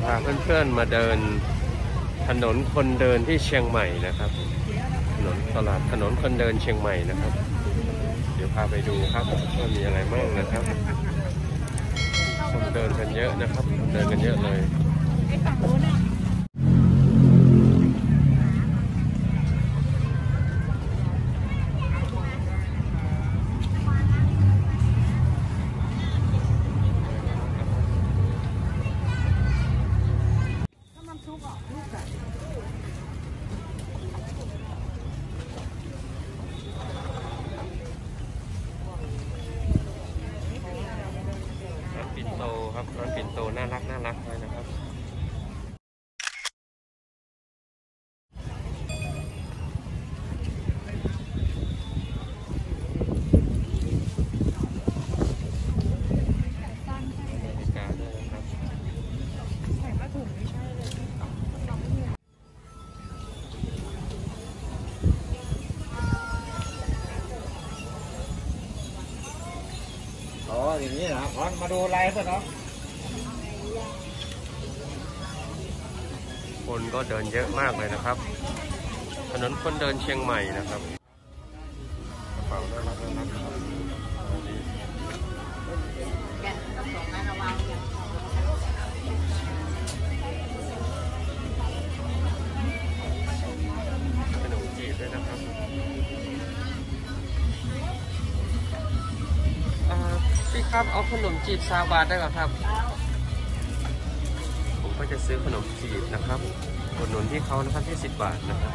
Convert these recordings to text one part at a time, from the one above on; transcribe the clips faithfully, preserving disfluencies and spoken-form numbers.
าเพื่อนๆมาเดินถนนคนเดินที่เชียงใหม่นะครับถนนตลาดถนนคนเดินเชียงใหม่นะครับเดี๋ยวพาไปดูครับว่ามีอะไรบ้างนะครับคนเดินกันเยอะนะครับเดินกันเยอะเลยครับร้านปิ่นโตน่ารักน่ารักเลยนะครับนาฬิกาด้วยนะครับใส่ผ้าถุงไม่ใช่เลยอ๋ออย่างนี้นะก่อนมาดูอะไรเพื่อนเนาะคนก็เดินเยอะมากเลยนะครับถนนคนเดินเชียงใหม่นะครับกระเป๋าน่ารักน่ารักครับขนมจีบด้วยนะครับพี่ครับเอาขนมจีบซาบาทได้ไหมครับผมก็จะซื้อขนมจีบนะครับอุดหนุนที่เขานะครับที่สิบบาทนะครับ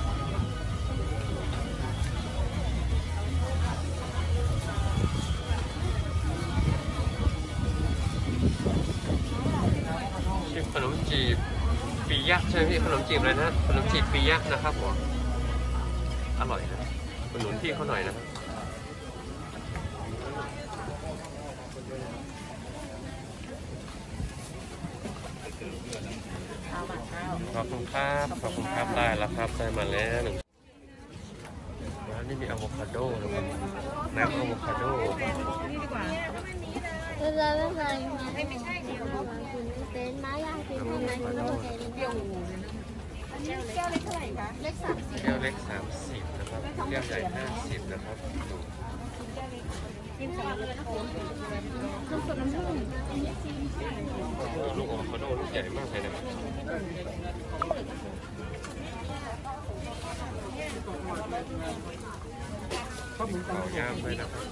ชื่อขนมจีบปียะใช่ไหมพี่ขนมจีบอะไรนะขนมจีบปียะนะครับผมอร่อยนะอุดหนุนพี่เขาหน่อยนะครับขอบคุณครับขอบคุณครับได้แล้วครับได้มาแล้วหนึ่งร้านนี้มีอะโวคาโดนะครับน้ำอะโวคาโดเราไม่เคยมาไม่ไม่ใช่เดียวเป็นไม้ยาเป็นไม้โลเป็นเดียวอันนี้แก้วเล็กเท่าไหร่คะเล็กสามสิบแก้วเล็กสามสิบนะครับแก้วใหญ่ห้าสิบนะครับกินสองเลยนะคุณลูกสดน้ำผึ้งลูกอะโวคาโดลูกใหญ่มากเลยนะครับเอาย่างด้วยนะครับ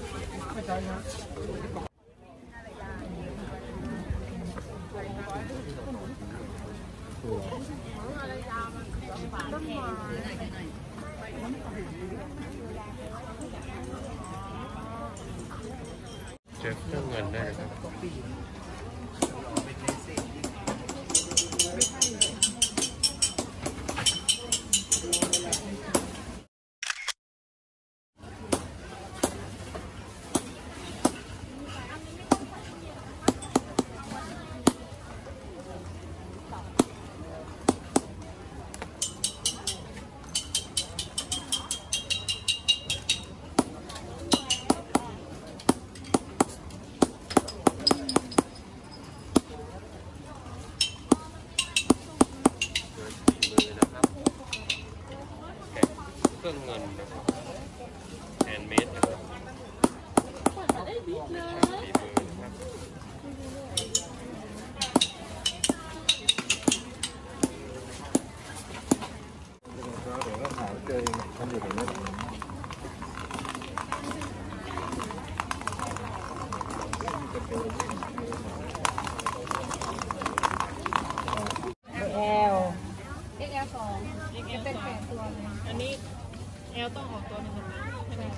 เจอเครื่องเงินได้ครับเครื่องเงินนะครับแฮนด์เมดนะครับฝีมือนะครับเดี๋ยวก็หาเจอทำอยู่ตรงนี้แอลเอ็กแอลสองเอ็กแอลเป็นแปดตัวเลยอันนี้แอลต้องออกตัวหนึ่งใช่ไหม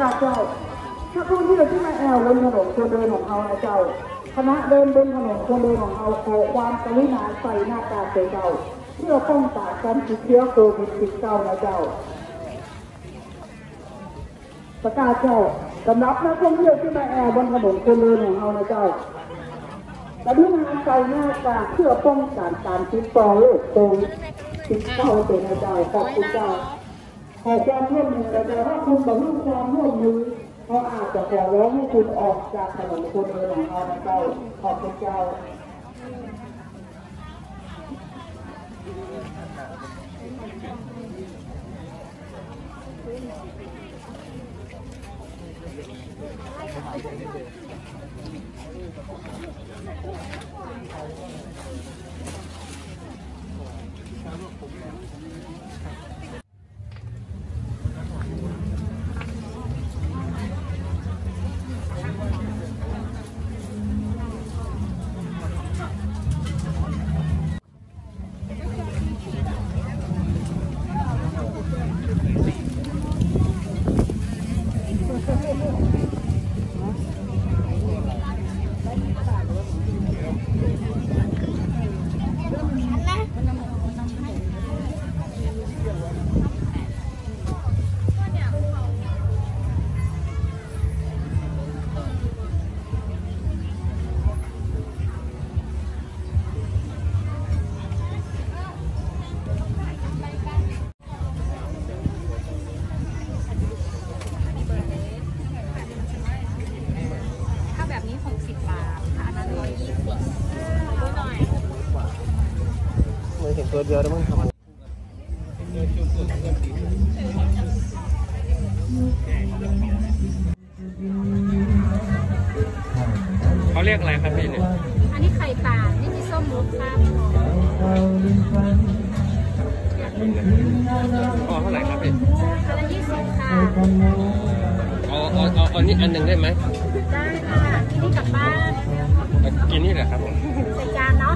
กาศเจ้าถ้าคนที่เราที่มาแอลบนถนนคนเดินของเรานะเจ้าคณะเดินบนถนนคนเดินของเราขอความกรุณาใส่หน้ากากเจ้าเพื่อป้องกันการติดเชื้อโควิด สิบเก้า นะเจ้าประกาศเจ้าสำหรับนักท่องเที่ยวที่มาแอลบนถนนคนเดินของเรานะเจ้ากรุณาใส่หน้ากากเพื่อป้องกันการติดต่อโรคโควิด สิบเก้า เป็นนะเจ้าขอบคุณเจ้าขอความร่วมมือนะเจ้าถ้าคุณบอกว่าความร่วมมือเขาอาจจะขอร้องให้คุณออกจากถนนคนเดินของเรานะเจ้าขอบคุณเจ้าตัวเดียวแล้วมั้งครับเขาเรียกอะไรครับพี่เนี่ยอันนี้ไข่ปลานี่มีส้มมุกครับอ๋อเท่าไหร่ครับพี่อันละยี่สิบค่ะเอาเอาเอาอันนี้อันหนึ่งได้ไหมได้ค่ะที่นี่กลับบ้านกินนี่แหละครับผมใส่จานเนาะ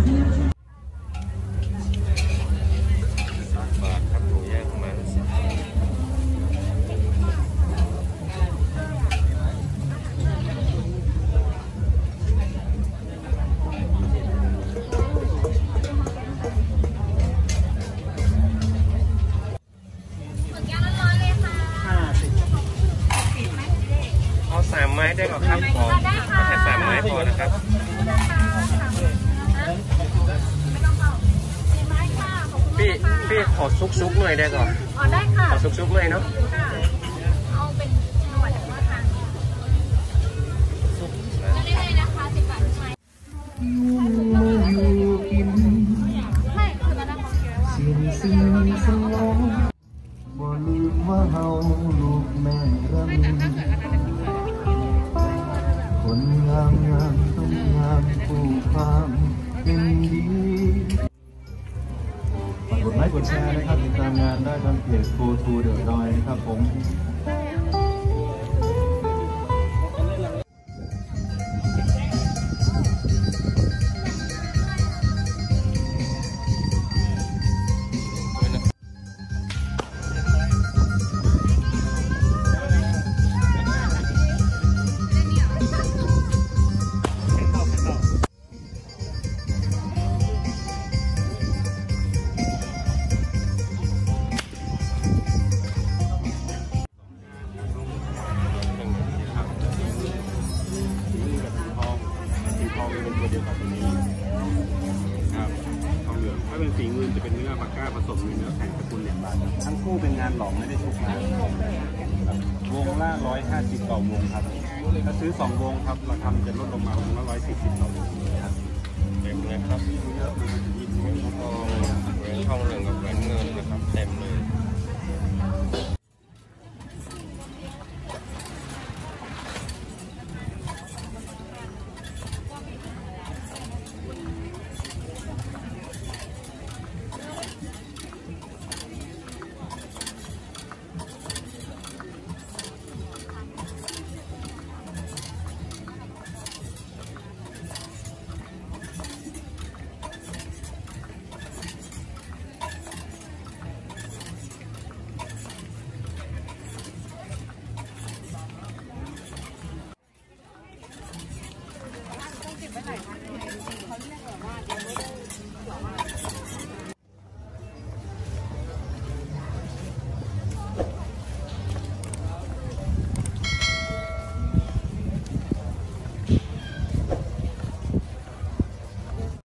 สามไม้ได้ก่อนครับพอแค่สามไม้พอนะครับพี่พี่ขอซุกๆหน่อยได้ก่อนอ๋อได้ค่ะขอซุกๆหน่อยเนาะเอาเป็นหนวดหรือว่าทางได้เลยนะคะสิบบาทใช่ไหมไม่คือตอนนั้นเขาเขียนว่าบ่ลืมว่าเฮาลูกแม่รำคนงามงามต้องงามผู้ความเป็นดีฝากกดไลค์กดแชร์นะครับติดตามงานได้ทางเพจ Go to the Doi นะครับผมถ้าเป็นสีเงินจะเป็นเนื้อปากก้าผสมเนื้อแข็งตระกูลเหรียญบาททั้งคู่เป็นงานหลอมไม่ได้ชุบมาวงละร้อยห้าสิบต่อวงครับถ้าซื้อสองวงครับราคาจะลดลงมาวงละร้อยสี่สิบต่อวงครับเต็มเลยครับเยอะ